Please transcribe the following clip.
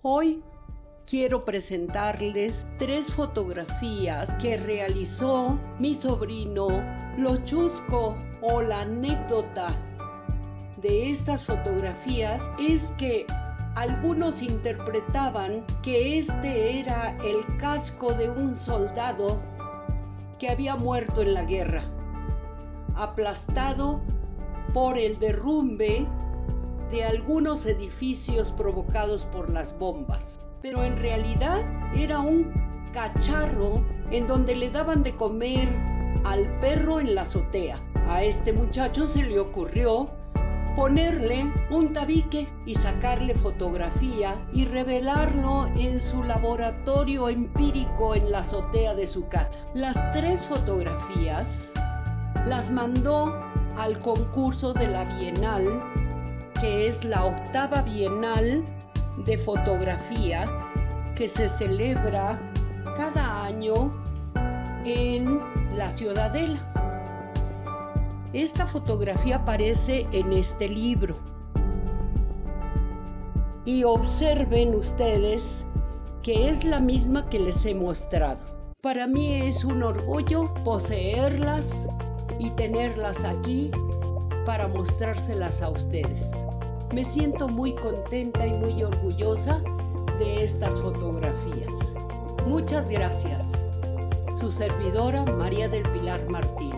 Hoy quiero presentarles 3 fotografías que realizó mi sobrino. Lo chusco o la anécdota de estas fotografías es que algunos interpretaban que este era el casco de un soldado que había muerto en la guerra, aplastado por el derrumbe de algunos edificios provocados por las bombas. Pero en realidad era un cacharro en donde le daban de comer al perro en la azotea. A este muchacho se le ocurrió ponerle un tabique y sacarle fotografía y revelarlo en su laboratorio empírico en la azotea de su casa. Las 3 fotografías las mandó al concurso de la Bienal, que es la 8ª Bienal de Fotografía que se celebra cada año en la Ciudadela. Esta fotografía aparece en este libro. Y observen ustedes que es la misma que les he mostrado. Para mí es un orgullo poseerlas y tenerlas aquí para mostrárselas a ustedes. Me siento muy contenta y muy orgullosa de estas fotografías. Muchas gracias. Su servidora, María del Pilar Martínez.